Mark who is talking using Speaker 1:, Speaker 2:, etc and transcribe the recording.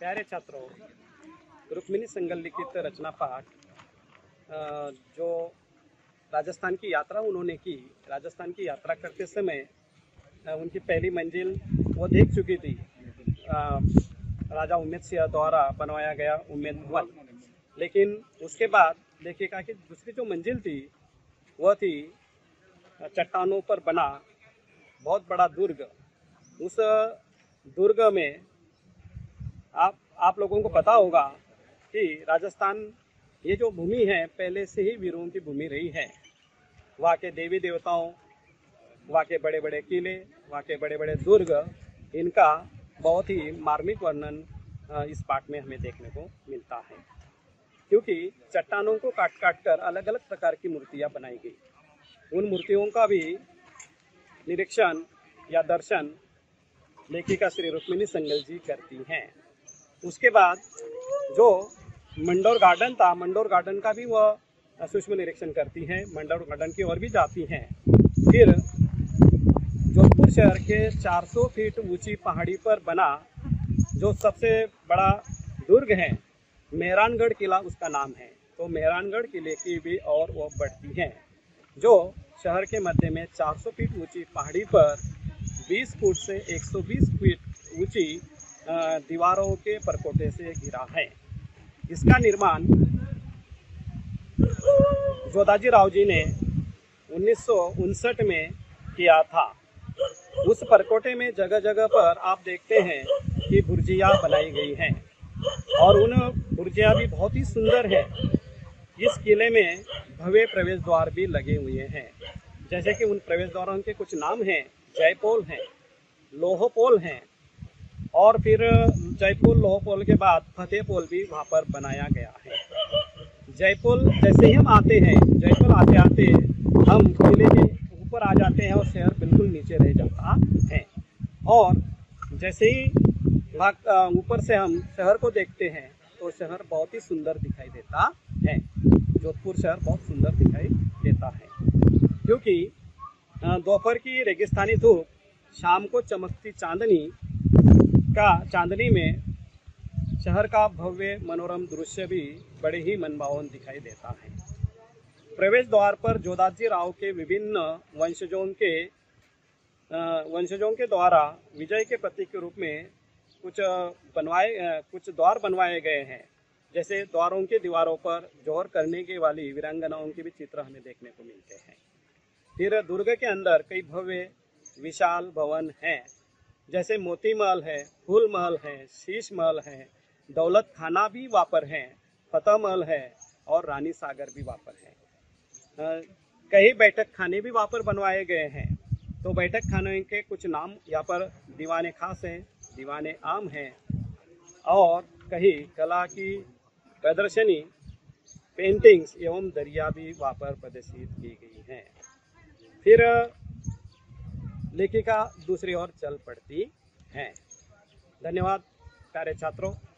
Speaker 1: प्यारे छात्रों, रुक्मिणी संगल लिखित रचना पाठ जो राजस्थान की यात्रा उन्होंने की। राजस्थान की यात्रा करते समय उनकी पहली मंजिल वो देख चुकी थी, राजा उम्मेद सिंह द्वारा बनवाया गया उम्मेद भवन। लेकिन उसके बाद देखिएगा कि दूसरी जो मंजिल थी वह थी चट्टानों पर बना बहुत बड़ा दुर्ग। उस दुर्ग में आप लोगों को पता होगा कि राजस्थान ये जो भूमि है पहले से ही वीरों की भूमि रही है। वहाँ के देवी देवताओं, वहाँ के बड़े बड़े किले, वहाँ के बड़े बड़े दुर्ग, इनका बहुत ही मार्मिक वर्णन इस पाठ में हमें देखने को मिलता है। क्योंकि चट्टानों को काट काट कर अलग अलग प्रकार की मूर्तियाँ बनाई गई। उन मूर्तियों का भी निरीक्षण या दर्शन लेखिका श्री रुक्मिणी संगल जी करती हैं। उसके बाद जो मंडोर गार्डन था, मंडोर गार्डन का भी वह सूक्ष्म निरीक्षण करती हैं, मंडोर गार्डन की ओर भी जाती हैं। फिर जोधपुर शहर के 400 फीट ऊंची पहाड़ी पर बना जो सबसे बड़ा दुर्ग है, मेहरानगढ़ किला उसका नाम है। तो मेहरानगढ़ किले की भी और वो बढ़ती हैं, जो शहर के मध्य में 400 फीट ऊंची पहाड़ी पर 20 फुट से 120 फीट ऊंची दीवारों के परकोटे से घिरा है। इसका निर्माण जोधाजी राव जी ने 1959 में किया था। उस परकोटे में जगह जगह पर आप देखते हैं कि बुर्जियाँ बनाई गई हैं और उन बुर्जियाँ भी बहुत ही सुंदर हैं। इस किले में भव्य प्रवेश द्वार भी लगे हुए हैं। जैसे कि उन प्रवेश द्वारों के कुछ नाम हैं, जयपोल हैं, लोहपोल हैं, और फिर जयपोल लोहपोल के बाद फतेहपोल भी वहाँ पर बनाया गया है। जयपोल जैसे ही हम आते हैं, जयपोल आते आते हम किले के ऊपर आ जाते हैं और शहर बिल्कुल नीचे रह जाता है। और जैसे ही ऊपर से हम शहर को देखते हैं तो शहर बहुत ही सुंदर दिखाई देता है। जोधपुर शहर बहुत सुंदर दिखाई देता है, क्योंकि दोपहर की रेगिस्तानी धूप, शाम को चमकती चांदनी में शहर का भव्य मनोरम दृश्य भी बड़े ही मनभावन दिखाई देता है। प्रवेश द्वार पर जोधाजी राव के विभिन्न वंशजों के द्वारा विजय के प्रतीक के रूप में कुछ द्वार बनवाए गए हैं। जैसे द्वारों के दीवारों पर जौहर करने के वाली वीरांगनाओं के भी चित्र हमें देखने को मिलते हैं। फिर दुर्ग के अंदर कई भव्य विशाल भवन हैं, जैसे मोती महल है, फूल महल है, शीश महल है, दौलत खाना भी वहाँ पर है, फतेह महल है और रानी सागर भी वहाँ पर है। कई बैठक खाने भी वहाँ पर बनवाए गए हैं। तो बैठक खाने के कुछ नाम यहाँ पर दीवाने खास हैं, दीवाने आम हैं, और कहीं कला की प्रदर्शनी, पेंटिंग्स एवं दरिया भी वहाँ पर प्रदर्शित की गई हैं। फिर लेखिका दूसरी ओर चल पड़ती हैं। धन्यवाद प्यारे छात्रों।